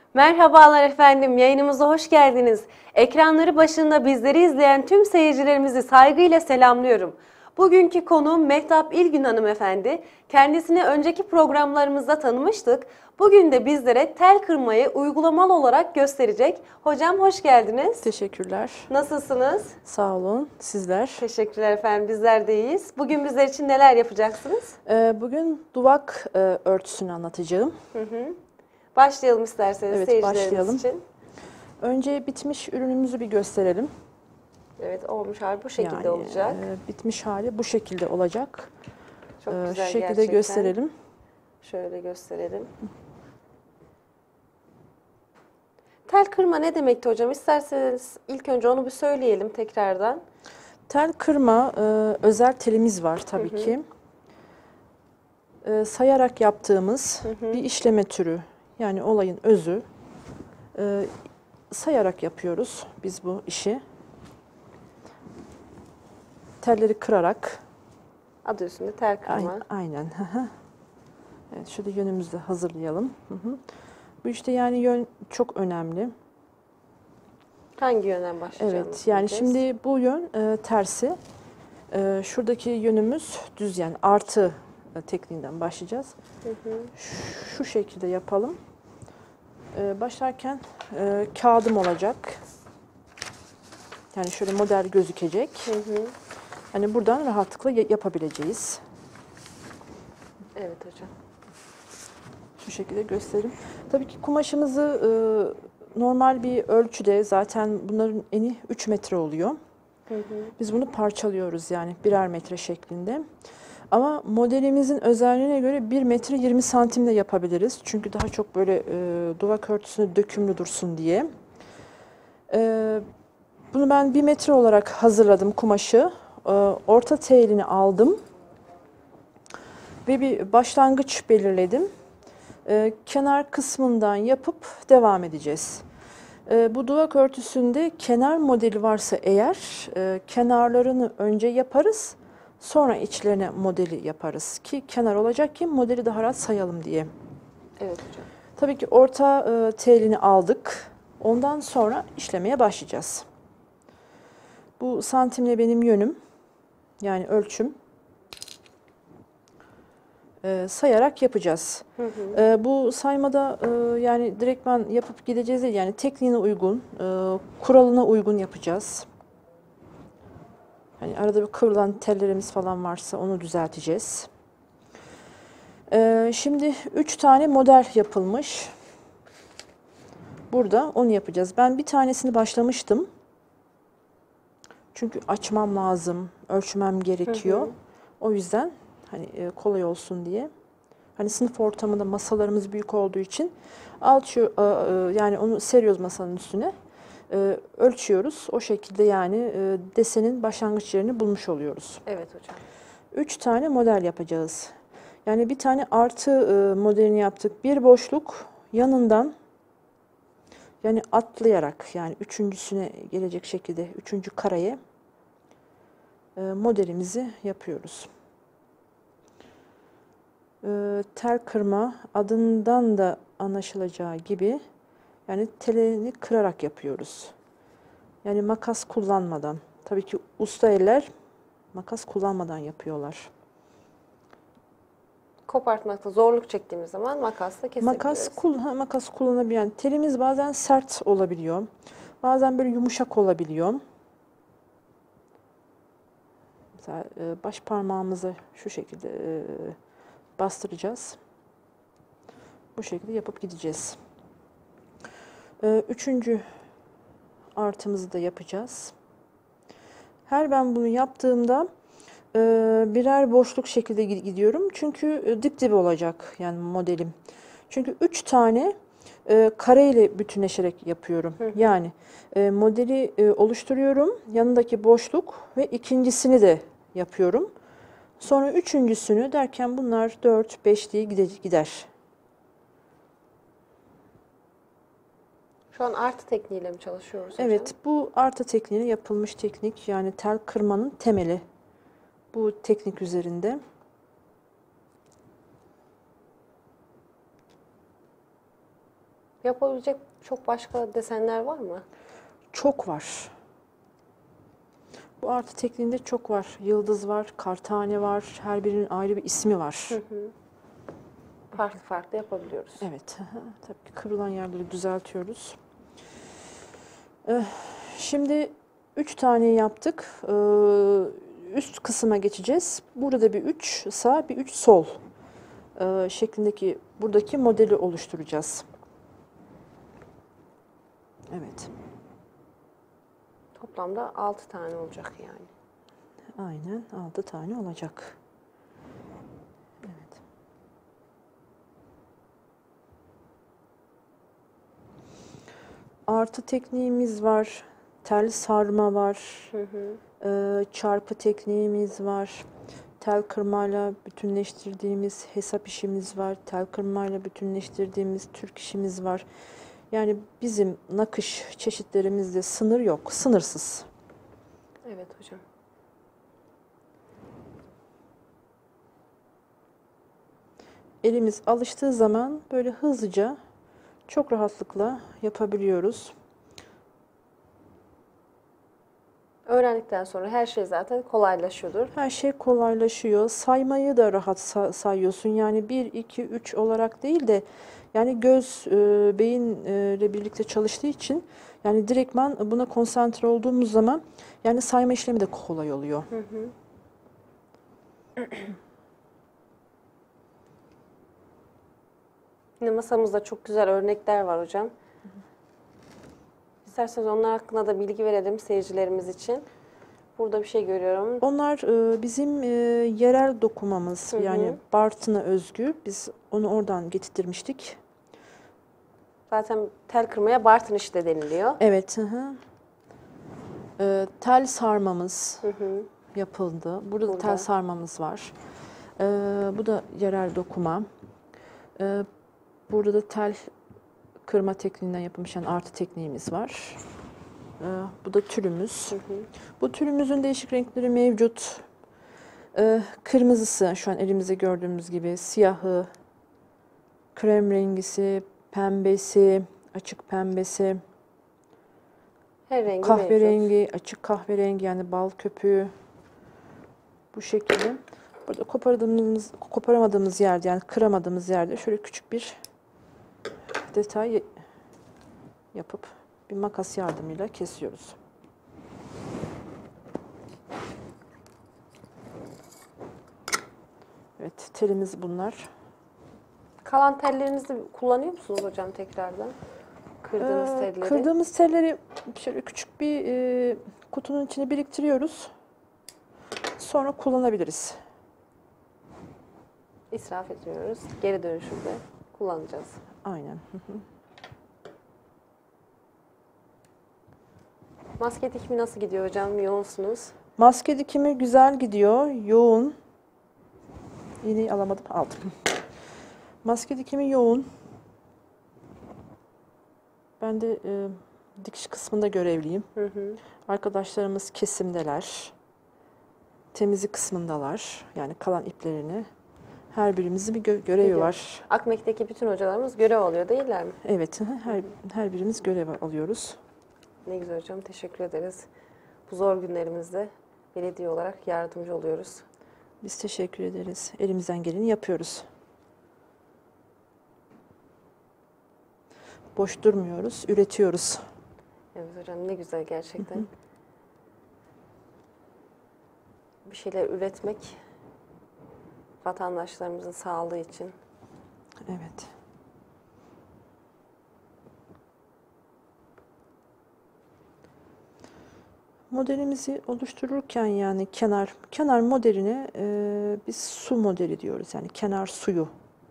Merhabalar efendim, yayınımıza hoş geldiniz. Ekranları başında bizleri izleyen tüm seyircilerimizi saygıyla selamlıyorum. Bugünkü konuğum Mehtap İlgün hanımefendi. Kendisini önceki programlarımızda tanımıştık. Bugün de bizlere tel kırmayı uygulamalı olarak gösterecek. Hocam hoş geldiniz. Teşekkürler. Nasılsınız? Sağ olun. Sizler? Teşekkürler efendim, bizler de iyiyiz. Bugün bizler için neler yapacaksınız? Bugün duvak örtüsünü anlatacağım. Başlayalım isterseniz Evet, seyircilerimiz başlayalım. için. Önce bitmiş ürünümüzü bir gösterelim. Evet, olmuş hali bu şekilde olacak. Bitmiş hali bu şekilde olacak. Çok güzel Şu şekilde gerçekten. gösterelim. Şöyle gösterelim. Tel kırma ne demekti hocam? İsterseniz ilk önce onu bir söyleyelim tekrardan. Tel kırma, özel telimiz var tabii ki. Sayarak yaptığımız bir işleme türü. Yani olayın özü. Sayarak yapıyoruz biz bu işi. Telleri kırarak. Adı üstünde tel kırma. Aynen. Evet, şurada yönümüzü de hazırlayalım. Bu işte yani yön çok önemli. Hangi yönden başlayacağız? Evet, yani şimdi bu yön tersi. Şuradaki yönümüz düz, yani artı tekniğinden başlayacağız. Şu şekilde yapalım. Başlarken kağıdım olacak. Yani şöyle model gözükecek. Hani buradan rahatlıkla yapabileceğiz. Evet hocam. Şu şekilde göstereyim. Tabii ki kumaşımızı normal bir ölçüde, zaten bunların eni 3 metre oluyor. Biz bunu parçalıyoruz yani birer metre şeklinde. Ama modelimizin özelliğine göre 1 metre 20 santim de yapabiliriz. Çünkü daha çok böyle duvak örtüsüne dökümlü dursun diye. Bunu ben 1 metre olarak hazırladım kumaşı. Orta telini aldım. Ve bir başlangıç belirledim. Kenar kısmından yapıp devam edeceğiz. Bu duvak örtüsünde kenar modeli varsa eğer kenarlarını önce yaparız. Sonra içlerine modeli yaparız ki kenar olacak ki modeli daha rahat sayalım diye. Evet hocam. Tabii ki orta telini aldık. Ondan sonra işlemeye başlayacağız. Bu santimle benim yönüm, yani ölçüm. Sayarak yapacağız. Bu saymada yani direktman yapıp gideceğiz değil, yani tekniğine uygun, kuralına uygun yapacağız. Hani arada bir kıvrılan tellerimiz falan varsa onu düzelteceğiz. Şimdi 3 tane model yapılmış. Burada onu yapacağız. Ben bir tanesini başlamıştım. Çünkü açmam lazım, ölçmem gerekiyor. O yüzden hani kolay olsun diye. Hani sınıf ortamında masalarımız büyük olduğu için yani onu seriyoruz masanın üstüne. Ölçüyoruz. O şekilde yani desenin başlangıç yerini bulmuş oluyoruz. Evet hocam. 3 tane model yapacağız. Yani bir tane artı modelini yaptık. Bir boşluk yanından, yani atlayarak, yani üçüncüsüne gelecek şekilde, üçüncü kareye modelimizi yapıyoruz. Tel kırma adından da anlaşılacağı gibi yani telini kırarak yapıyoruz. Yani makas kullanmadan. Tabii ki usta eller makas kullanmadan yapıyorlar. Kopartmakta zorluk çektiğimiz zaman makasla kesebiliyoruz. Makas kullanabilen. Telimiz bazen sert olabiliyor. Bazen böyle yumuşak olabiliyor. Mesela baş parmağımızı şu şekilde bastıracağız. Bu şekilde yapıp gideceğiz. Üçüncü artımızı da yapacağız. Her ben bunu yaptığımda birer boşluk şekilde gidiyorum. Çünkü dip dibe olacak yani modelim. Çünkü 3 tane kare ile bütünleşerek yapıyorum. Yani modeli oluşturuyorum. Yanındaki boşluk ve ikincisini de yapıyorum. Sonra üçüncüsünü derken bunlar 4, 5 diye gider. Şu an artı tekniğiyle mi çalışıyoruz hocam? Evet, bu artı tekniğine yapılmış teknik. Yani tel kırmanın temeli. Bu teknik üzerinde. Yapabilecek çok başka desenler var mı? Çok var. Bu artı tekniğinde çok var. Yıldız var, kartane var. Her birinin ayrı bir ismi var. Farklı farklı yapabiliyoruz. Evet. Tabii ki kırılan yerleri düzeltiyoruz. Şimdi 3 tane yaptık. Üst kısma geçeceğiz. Burada bir 3 sağ, bir 3 sol şeklindeki buradaki modeli oluşturacağız. Evet. Toplamda 6 tane olacak yani. Aynen 6 tane olacak. Evet. Artı tekniğimiz var. Tel sarma var. Çarpı tekniğimiz var. Tel kırmayla bütünleştirdiğimiz hesap işimiz var. Tel kırmayla bütünleştirdiğimiz Türk işimiz var. Yani bizim nakış çeşitlerimizde sınır yok. Sınırsız. Evet hocam. Elimiz alıştığı zaman böyle hızlıca çok rahatlıkla yapabiliyoruz. Öğrendikten sonra her şey zaten kolaylaşıyordur. Her şey kolaylaşıyor. Saymayı da rahat sayıyorsun. Yani 1, 2, 3 olarak değil de yani göz, beyinle birlikte çalıştığı için yani direktman buna konsantre olduğumuz zaman yani sayma işlemi de kolay oluyor. Yine masamızda çok güzel örnekler var hocam. İsterseniz onlar hakkında da bilgi verelim seyircilerimiz için. Burada bir şey görüyorum. Onlar bizim yerel dokumamız. Yani Bartın'a özgü. Biz onu oradan getirtmiştik. Zaten tel kırmaya Bartın işi de deniliyor. Evet. Tel sarmamız yapıldı. Burada tel sarmamız var. Bu da yerel dokuma. Burada da tel kırma tekniğinden yapılmış yani artı tekniğimiz var. Bu da tülümüz. Bu tülümüzün değişik renkleri mevcut. Kırmızısı şu an elimizde gördüğümüz gibi, siyahı, krem rengisi, pembesi, açık pembesi, Her rengi kahverengi, mevcut. açık kahverengi yani bal köpüğü. Bu şekilde. Burada koparamadığımız yerde yani kıramadığımız yerde şöyle küçük bir detay yapıp bir makas yardımıyla kesiyoruz. Evet, telimiz bunlar. Kalan tellerinizi kullanıyor musunuz hocam tekrardan? Kırdığınız telleri. Kırdığımız telleri şöyle küçük bir kutunun içine biriktiriyoruz. Sonra kullanabiliriz. İsraf etmiyoruz. Geri dönüşümde kullanacağız. Aynen. Maske dikimi nasıl gidiyor hocam? Yoğunsunuz. Maske dikimi güzel gidiyor. Yoğun. İğneyi alamadım. Aldım. Maske dikimi yoğun. Ben de dikiş kısmında görevliyim. Arkadaşlarımız kesimdeler. Temizlik kısmındalar. Yani kalan iplerini. Her birimizin bir görevi var. Akmek'teki bütün hocalarımız görev alıyor değiller mi? Evet. Her birimiz görev alıyoruz. Ne güzel hocam. Teşekkür ederiz. Bu zor günlerimizde belediye olarak yardımcı oluyoruz. Biz teşekkür ederiz. Elimizden geleni yapıyoruz. Boş durmuyoruz, üretiyoruz. Evet hocam ne güzel gerçekten. Bir şeyler üretmek vatandaşlarımızın sağlığı için. Evet. Modelimizi oluştururken yani kenar modeline biz su modeli diyoruz. Yani kenar suyu.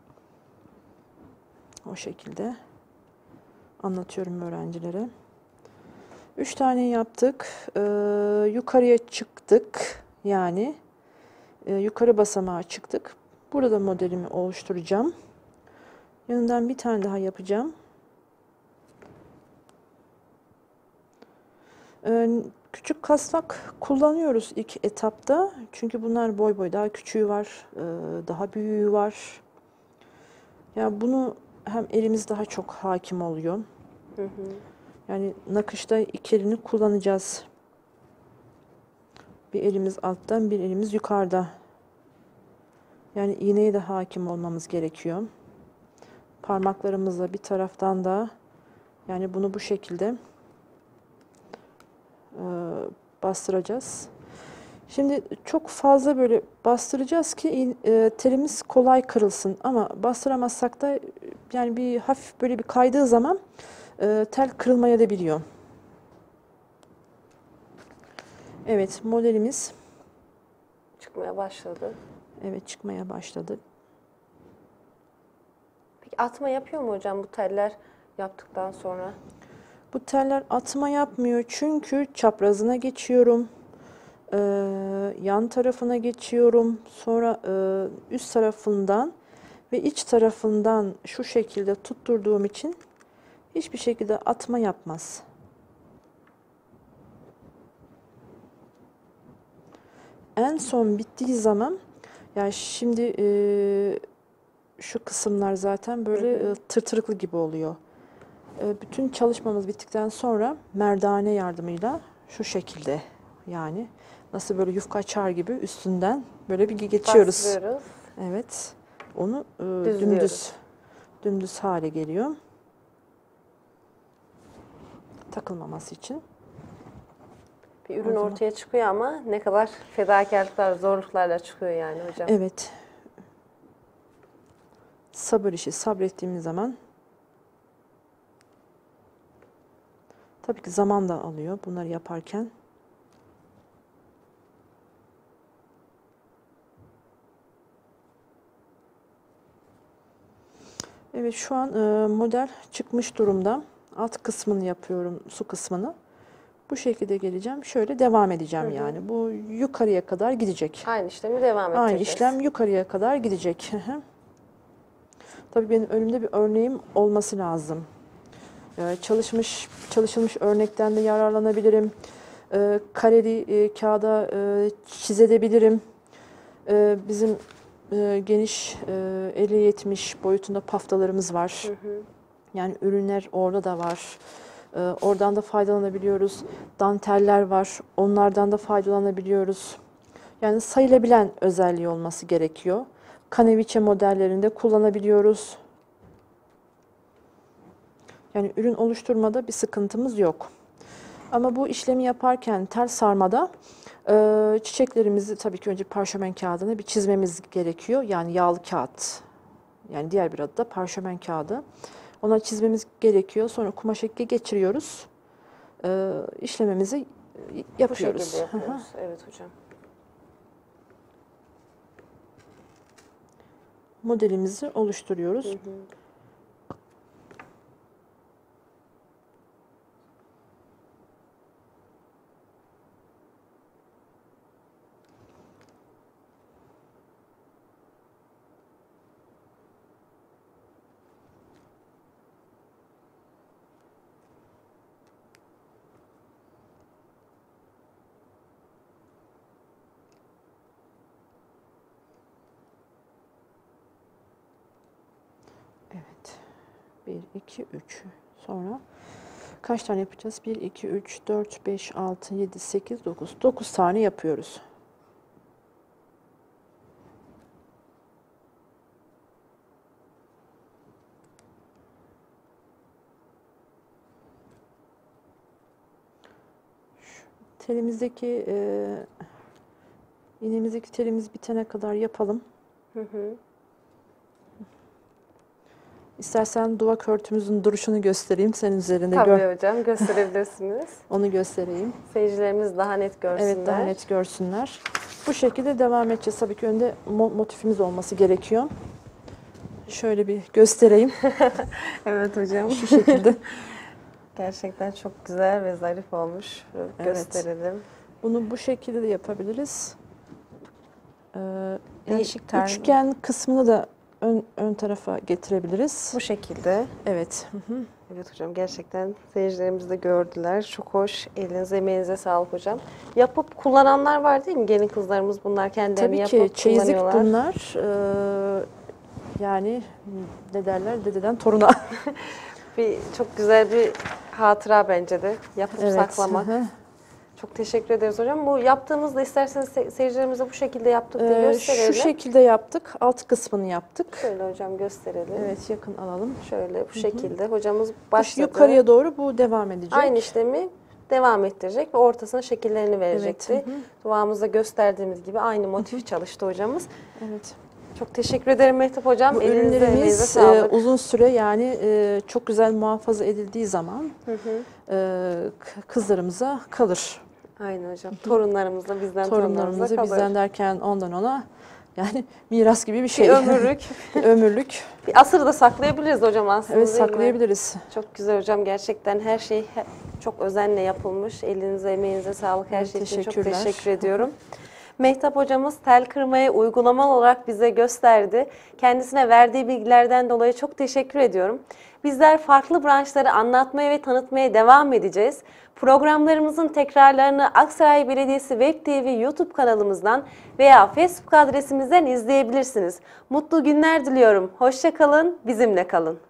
O şekilde anlatıyorum öğrencilere. 3 tane yaptık. Yukarıya çıktık. Yani yukarı basamağa çıktık. Burada modelimi oluşturacağım. Yanından bir tane daha yapacağım. Küçük kasnak kullanıyoruz ilk etapta. Çünkü bunlar boy boy daha küçüğü var, daha büyüğü var. Yani bunu hem elimiz daha çok hakim oluyor. Yani nakışta iki elini kullanacağız. Bir elimiz alttan, bir elimiz yukarıda. Yani iğneye de hakim olmamız gerekiyor. Parmaklarımızla bir taraftan da yani bunu bu şekilde bastıracağız. Şimdi çok fazla böyle bastıracağız ki telimiz kolay kırılsın. Ama bastıramazsak da yani bir hafif böyle bir kaydığı zaman tel kırılmaya da biliyor. Evet, modelimiz Çıkmaya başladı. evet çıkmaya başladı. Peki atma yapıyor mu hocam bu teller yaptıktan sonra? Bu teller atma yapmıyor çünkü çaprazına geçiyorum. Yan tarafına geçiyorum. Sonra üst tarafından ve iç tarafından şu şekilde tutturduğum için hiçbir şekilde atma yapmaz. En son bittiği zaman yani şimdi şu kısımlar zaten böyle tırtırıklı gibi oluyor. Bütün çalışmamız bittikten sonra merdane yardımıyla şu şekilde yani nasıl böyle yufka açar gibi üstünden böyle bir geçiyoruz. Bastırıyoruz. Evet. Onu Düzlüyoruz. dümdüz hale geliyor. Takılmaması için. Bir ürün ortaya çıkıyor ama ne kadar fedakarlıklar, zorluklarla çıkıyor yani hocam. Evet. Sabır işi. Sabrettiğimiz zaman tabii ki zaman da alıyor bunları yaparken. Evet şu an model çıkmış durumda. Alt kısmını yapıyorum, su kısmını. Bu şekilde geleceğim. Şöyle devam edeceğim yani. Bu yukarıya kadar gidecek. Aynı işlemi devam edeceğiz. Aynı işlem yukarıya kadar gidecek. Tabii benim önümde bir örneğim olması lazım. Çalışılmış örnekten de yararlanabilirim. Kareli kağıda çizebilirim. Bizim geniş 50-70 boyutunda paftalarımız var. Yani ürünler orada da var. Oradan da faydalanabiliyoruz. Danteller var. Onlardan da faydalanabiliyoruz. Yani sayılabilen özelliği olması gerekiyor. Kaneviçe modellerinde kullanabiliyoruz. Yani ürün oluşturmada bir sıkıntımız yok. Ama bu işlemi yaparken tel sarmada çiçeklerimizi tabii ki önce parşömen kağıdına bir çizmemiz gerekiyor. Yani yağlı kağıt. Yani diğer bir adı da parşömen kağıdı. Ona çizmemiz gerekiyor. Sonra kumaş eke geçiriyoruz. İşlememizi yapıyoruz. Bu şekilde yapıyoruz. Evet hocam. Modelimizi oluşturuyoruz. Evet. 1, 2, 3. Sonra kaç tane yapacağız? 1, 2, 3, 4, 5, 6, 7, 8, 9. 9 tane yapıyoruz. Telimizdeki iğnemizdeki telimiz bitene kadar yapalım. İstersen duvak örtümüzün duruşunu göstereyim senin üzerinde. Tabii hocam gösterebilirsiniz. Onu göstereyim. Seyircilerimiz daha net görsünler. Evet daha net görsünler. Bu şekilde devam edeceğiz. Tabii ki önde motifimiz olması gerekiyor. Şöyle bir göstereyim. Evet hocam. Şu şekilde. Gerçekten çok güzel ve zarif olmuş. Evet. Gösterelim. Bunu bu şekilde de yapabiliriz. Değişik Yani tarz. üçgen kısmını da ön tarafa getirebiliriz. Bu şekilde. Evet. Evet hocam gerçekten seyircilerimiz de gördüler. Çok hoş. Elinize emeğinize sağlık hocam. Yapıp kullananlar var değil mi? Gelin kızlarımız bunlar kendilerini Tabii yapıp ki çeyizlik kullanıyorlar. bunlar. Yani ne derler, dededen toruna. Çok güzel bir hatıra bence de. Yapıp Evet. saklamak. Hı hı. Çok teşekkür ederiz hocam. Bu yaptığımızda isterseniz seyircilerimize bu şekilde yaptık diye gösterelim. Şu şekilde yaptık. Alt kısmını yaptık. Şöyle hocam gösterelim. Evet, yakın alalım. Şöyle bu şekilde hocamız başladı. Yukarıya doğru bu devam edecek. Aynı işlemi devam ettirecek ve ortasına şekillerini verecekti. Evet, Duamızda gösterdiğimiz gibi aynı motif çalıştı hocamız. Evet. Çok teşekkür ederim Mehtap hocam. Bu Elinize, emeğinize ürünlerimiz sağlık. uzun süre yani çok güzel muhafaza edildiği zaman kızlarımıza kalır. Aynen hocam. Torunlarımızla bizden Torunlarımızı kalır. bizden derken ondan ona, yani miras gibi bir şey. Bir ömürlük. Ömürlük. Bir asır da saklayabiliriz hocam aslında. Evet, değil mi? saklayabiliriz. Çok güzel hocam. Gerçekten her şey çok özenle yapılmış. Elinize, emeğinize sağlık. Her Evet, şey için çok teşekkürler. teşekkür ediyorum. Mehtap hocamız tel kırmayı uygulamalı olarak bize gösterdi. Kendisine verdiği bilgilerden dolayı çok teşekkür ediyorum. Bizler farklı branşları anlatmaya ve tanıtmaya devam edeceğiz. Programlarımızın tekrarlarını Aksaray Belediyesi Web TV YouTube kanalımızdan veya Facebook adresimizden izleyebilirsiniz. Mutlu günler diliyorum. Hoşça kalın, bizimle kalın.